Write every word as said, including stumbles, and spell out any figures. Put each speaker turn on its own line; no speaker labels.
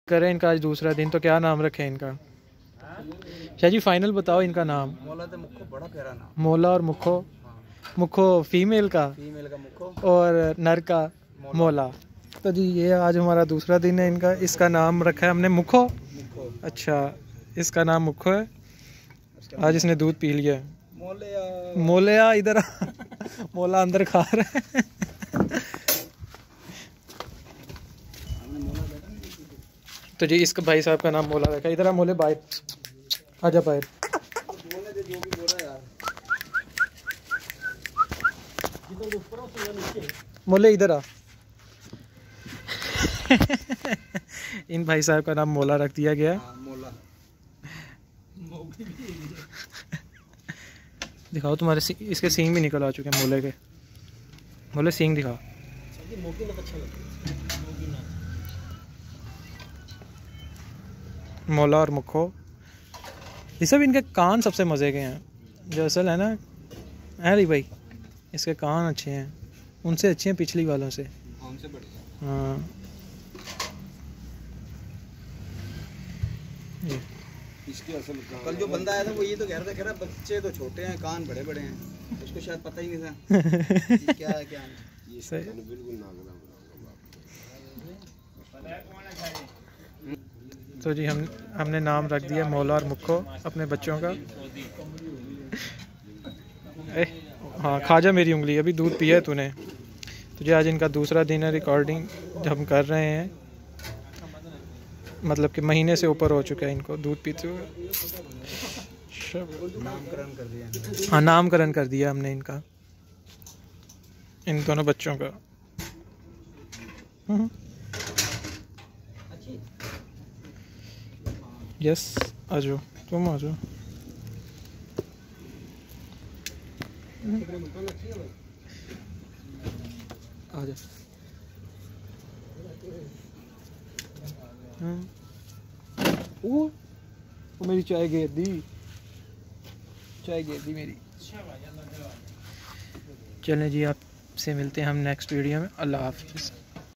करें इनका आज दूसरा दिन, तो क्या नाम रखें इनका? शाह जी फाइनल बताओ इनका नाम।
मौला तो मुखो, बड़ा प्यारा नाम।
मौला और मुखो। मुखो फीमेल का,
फीमेल का मुखो
और नर का मौला। तो जी ये आज हमारा दूसरा दिन है इनका। इसका नाम रखा है हमने मुखो।
मुखो।
अच्छा, इसका नाम मुखो है। आज इसने दूध पी लिया है।
मोलिया
मोलिया इधर मौला अंदर खा रहा है। तो जी इसका भाई साहब का नाम मौला रखा है। इधर आ मोले, बाहर आजा, बाहर। मोले इधर आ। इन भाई साहब का नाम मौला रख दिया गया।
मोला।
दिखाओ तुम्हारे सी, इसके सींग भी निकल आ चुके हैं मोले के। मोले सींग दिखाओ। मौला और मुखो, ये सब इनके कान सबसे मज़े के हैं। जो असल है ना अली भाई, इसके कान अच्छे हैं, उनसे अच्छे हैं पिछली वालों से।
उनसे बढ़िया।
हाँ ये
इसके असल कल जो बंदा आया था वो ये तो कह रहा था, कह रहा बच्चे तो छोटे हैं, कान बड़े बड़े हैं। उसको शायद पता ही नहीं था क्या है क्या नहीं। ये सही बिल्कुल ना।
तो जी हम हमने नाम रख दिया मौला और मुक्को अपने बच्चों का। ए हाँ, खा जा मेरी उंगली, अभी दूध पिया है तूने। तो जी आज इनका दूसरा दिन है, रिकॉर्डिंग हम कर रहे हैं। मतलब कि महीने से ऊपर हो चुका है इनको दूध पीते हुए।
नामकरण कर दिया।
हाँ, नामकरण कर दिया हमने इनका, इन दोनों बच्चों का। यस, आ जाओ, तुम आ जाओ। आ जाओ। ओ, वो मेरी चाय गिर दी, चाय गिर दी मेरी। चलें जी, आपसे मिलते हैं हम नेक्स्ट वीडियो में। अल्लाह हाफिज़।